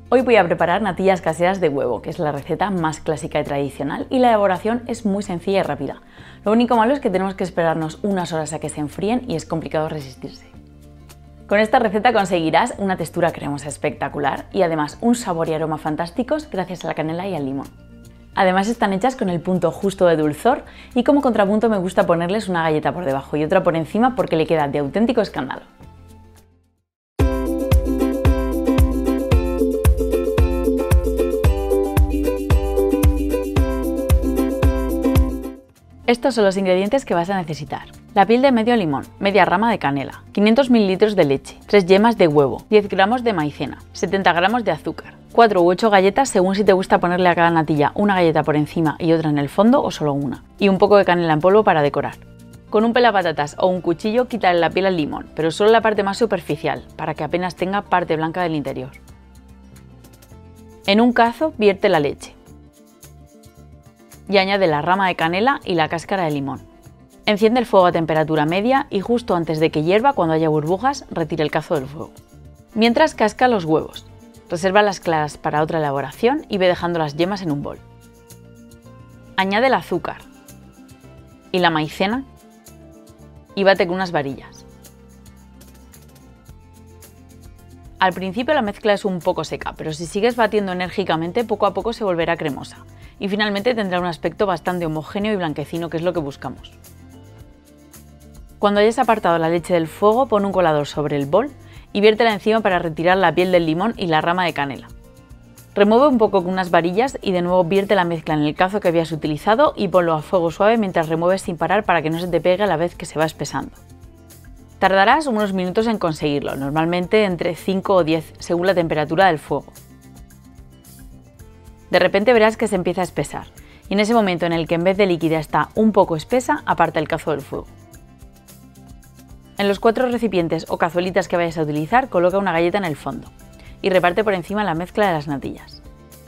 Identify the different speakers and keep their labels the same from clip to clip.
Speaker 1: Hoy voy a preparar natillas caseras de huevo, que es la receta más clásica y tradicional, y la elaboración es muy sencilla y rápida. Lo único malo es que tenemos que esperarnos unas horas a que se enfríen y es complicado resistirse. Con esta receta conseguirás una textura cremosa espectacular y además un sabor y aroma fantásticos gracias a la canela y al limón. Además están hechas con el punto justo de dulzor y como contrapunto me gusta ponerles una galleta por debajo y otra por encima porque le queda de auténtico escándalo. Estos son los ingredientes que vas a necesitar. La piel de medio limón, media rama de canela, 500 ml de leche, 3 yemas de huevo, 10 gramos de maicena, 70 gramos de azúcar, 4 u 8 galletas según si te gusta ponerle a cada natilla una galleta por encima y otra en el fondo o solo una, y un poco de canela en polvo para decorar. Con un pelapatatas o un cuchillo quítale la piel al limón, pero solo la parte más superficial, para que apenas tenga parte blanca del interior. En un cazo vierte la leche y añade la rama de canela y la cáscara de limón. Enciende el fuego a temperatura media y justo antes de que hierva, cuando haya burbujas, retire el cazo del fuego. Mientras casca los huevos. Reserva las claras para otra elaboración y ve dejando las yemas en un bol. Añade el azúcar y la maicena y bate con unas varillas. Al principio la mezcla es un poco seca, pero si sigues batiendo enérgicamente, poco a poco se volverá cremosa y finalmente tendrá un aspecto bastante homogéneo y blanquecino, que es lo que buscamos. Cuando hayas apartado la leche del fuego, pon un colador sobre el bol y viértela encima para retirar la piel del limón y la rama de canela. Remueve un poco con unas varillas y de nuevo vierte la mezcla en el cazo que habías utilizado y ponlo a fuego suave mientras remueves sin parar para que no se te pegue a la vez que se va espesando. Tardarás unos minutos en conseguirlo, normalmente entre 5 o 10 según la temperatura del fuego. De repente verás que se empieza a espesar y en ese momento en el que en vez de líquida está un poco espesa, aparta el cazo del fuego. En los 4 recipientes o cazuelitas que vayas a utilizar, coloca una galleta en el fondo y reparte por encima la mezcla de las natillas.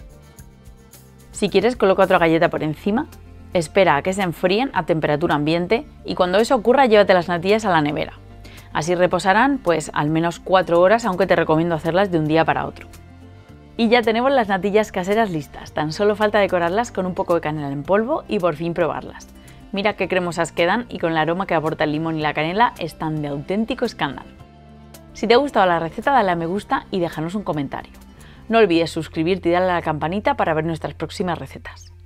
Speaker 1: Si quieres, coloca otra galleta por encima, espera a que se enfríen a temperatura ambiente y cuando eso ocurra, llévate las natillas a la nevera. Así reposarán pues al menos 4 horas, aunque te recomiendo hacerlas de un día para otro. Y ya tenemos las natillas caseras listas, tan solo falta decorarlas con un poco de canela en polvo y por fin probarlas. Mira qué cremosas quedan y con el aroma que aporta el limón y la canela están de auténtico escándalo. Si te ha gustado la receta, dale a me gusta y déjanos un comentario. No olvides suscribirte y darle a la campanita para ver nuestras próximas recetas.